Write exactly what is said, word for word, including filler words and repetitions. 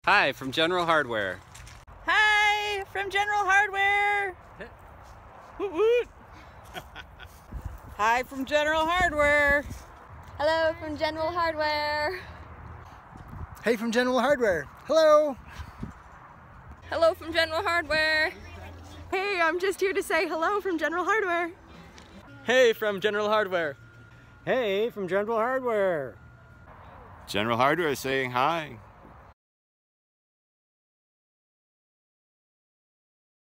Hi from General Hardware. Hi from General Hardware. Woot woot. Hi from General Hardware. Hello from General Hardware. Hey from General Hardware. Hello. Hello from General Hardware. Hey, I'm just here to say hello from General Hardware. Hey from General Hardware. Hey from General Hardware. General Hardware saying hi.